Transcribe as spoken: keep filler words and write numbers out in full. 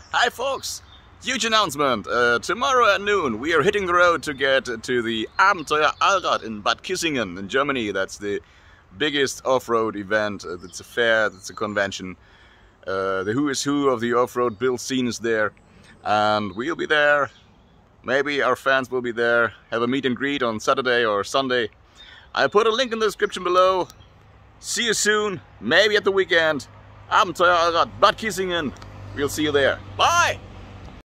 Hi folks! Huge announcement! Uh, tomorrow at noon we are hitting the road to get to the Abenteuer Allrad in Bad Kissingen in Germany. That's the biggest off-road event. Uh, it's a fair, it's a convention. Uh, the who is who of the off-road build scene is there. And we'll be there. Maybe our fans will be there. Have a meet and greet on Saturday or Sunday. I put a link in the description below. See you soon, maybe at the weekend. Abenteuer Allrad, Bad Kissingen. We'll see you there. Bye!